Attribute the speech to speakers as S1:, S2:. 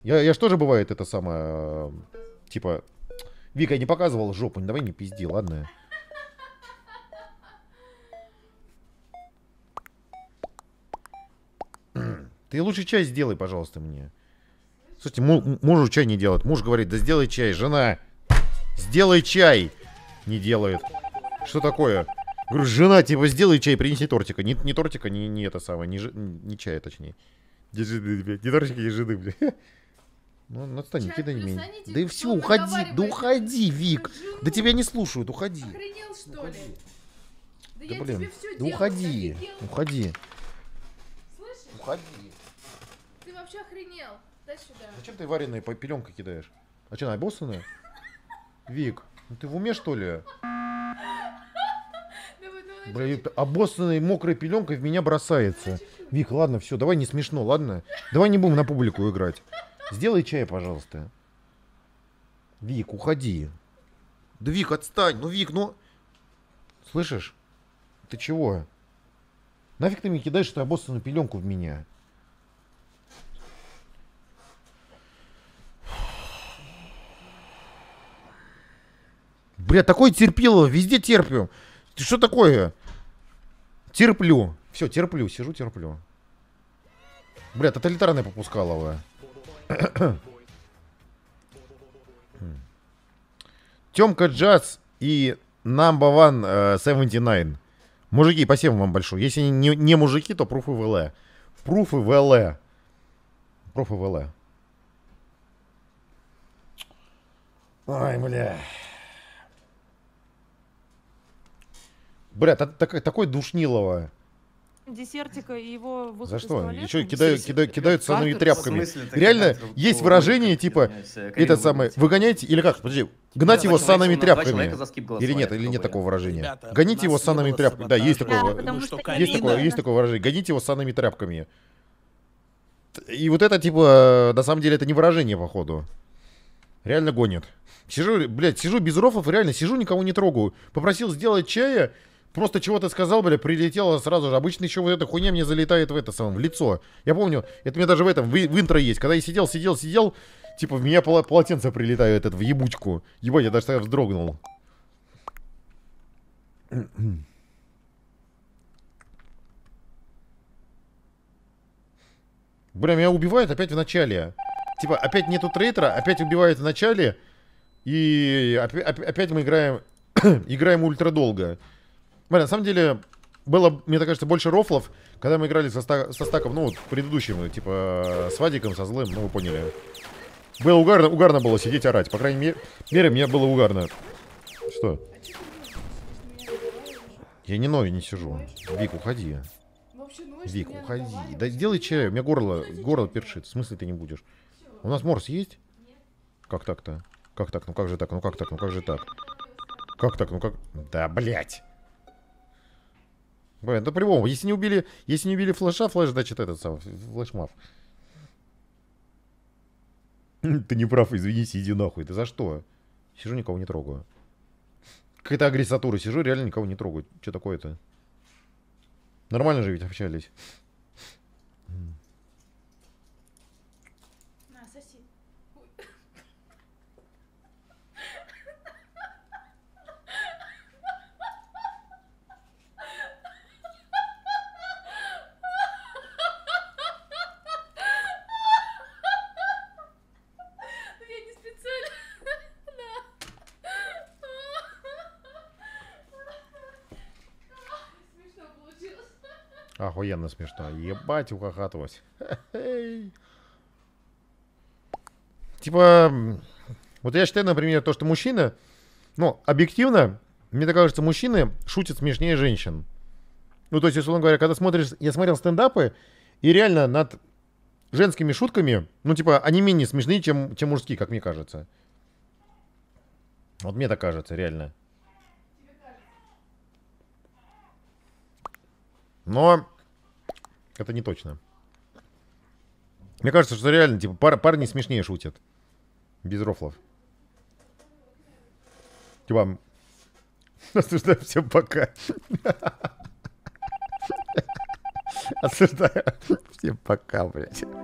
S1: Я ж тоже бывает это самое, типа, Вика, я не показывал жопу, давай не пизди, ладно? Ты лучше чай сделай, пожалуйста, мне. Слушайте, мужу чай не делает. Муж говорит, да сделай чай, жена. Сделай чай. Не делает. Что такое? Говорю, жена, типа, сделай чай, принеси тортика. Не тортика, не это самое, не чая, точнее. Не жены, блядь. Не тортика, не жены, блядь. Ну, отстань, кидай меня. Да и все, уходи. Да уходи, Вик. Да тебя не слушают, уходи.
S2: Охренел, что ли? Да
S1: Да
S2: я
S1: блин,
S2: тебе все
S1: да
S2: делаю,
S1: уходи.
S2: ты офигел?
S1: Уходи.
S2: Слышишь?
S1: Уходи.
S2: Ты вообще охренел. Дай сюда.
S1: Зачем ты вареной пеленкой кидаешь? А что, она обоссанная? Вик, ну ты в уме, что ли?
S2: Давай,
S1: Блин, обоссанной мокрой пеленкой в меня бросается. Вик, ладно, все, давай не смешно, ладно? Давай не будем на публику играть. Сделай чай, пожалуйста. Вик, уходи. Да, Вик, отстань. Ну, Вик, ну... Слышишь? Ты чего? Нафиг ты мне кидаешь эту обоссанную пеленку в меня? Бля, такое терпилово, везде терплю. Ты что такое? Терплю. Все, терплю, сижу, терплю. Бля, тоталитарное попускалово. Тёмка Джаз и Number One 79. Мужики, спасибо вам большое. Если не мужики, то пруфы ВЛ. Пруфы ВЛ. Пруфы ВЛ. Ой, бля. Бля, такой душнилово.
S3: Десертика и его выход
S1: За
S3: из
S1: что?
S3: туалета?
S1: Еще кидают санными
S4: Как? В
S1: тряпками.
S4: смысле, ты
S1: Реально,
S4: кидать
S1: есть
S4: в
S1: выражение,
S4: как,
S1: типа,
S4: извиняюсь,
S1: это
S4: Карину
S1: самое,
S4: выгнать.
S1: выгоняйте, или как, подожди, гнать его
S4: Значит,
S1: санными
S4: у нас два
S1: тряпками.
S4: человека за скип
S1: Или
S4: голосовали,
S1: нет, или нет
S4: кто
S1: такого
S4: бы.
S1: выражения.
S5: Ребята,
S1: Гоните
S5: у
S1: его
S5: нас не
S1: санными
S5: было
S1: тряпками. Да, есть
S5: саботажа.
S1: такое,
S3: Да, потому что
S1: есть
S3: Карина-
S1: такое, есть такое выражение. Гоните его санными тряпками. И вот это, типа, на самом деле, это не выражение, походу. Реально гонит. Сижу, блядь, сижу без рофлов, реально, сижу, никого не трогаю. Попросил сделать чая, просто чего-то сказал, блядь, прилетело сразу же. Обычно еще вот эта хуйня мне залетает в это самое, в лицо. Я помню, это мне даже в этом, в интро есть. Когда я сидел, типа, в меня полотенце прилетает, это, в ебучку. Ебать, я даже тогда вздрогнул. Бля, меня убивают опять в начале. Типа, опять нету трейтера, опять убивают в начале. И опять мы играем, играем ультра долго. Бля, на самом деле, было, мне так кажется, больше рофлов, когда мы играли со стаком, ну, вот, предыдущим, типа, с Вадиком, со злым, ну, вы поняли. Было угарно было сидеть орать. По крайней мере, мне было угарно. Что? Я не ною не сижу. Вик, уходи. Вик, уходи. Да сделай чай, у меня горло першит. В смысле ты не будешь? У нас морс есть? Как так-то? Как так? Ну как же так? Ну как так? Ну как же так? Как так? Ну как? Да, блять. Блин, да по-любому. Если не убили флеша, флеш, значит этот самый, флешмав. Ты не прав, извинись, иди нахуй. Ты за что? Сижу, никого не трогаю. Какая-то агрессатура. Сижу, реально никого не трогаю. Что такое-то? Нормально же ведь общались.
S2: На, соси. Ой. Я не специально. Смешно получилось.
S1: Охуенно смешно. Ебать, ухахатывать. Типа, вот я считаю, например, то, что мужчина, ну, объективно, мне так кажется, мужчины шутят смешнее женщин. Ну, то есть, условно говоря, когда смотришь, я смотрел стендапы, и реально над женскими шутками, ну, типа, они менее смешные, чем мужские, как мне кажется. Вот мне так кажется, реально. Но это не точно. Мне кажется, что реально, типа, парни смешнее шутят. Без рофлов. Типа, осуждаю, всем пока. Осуждаю, всем пока, блядь.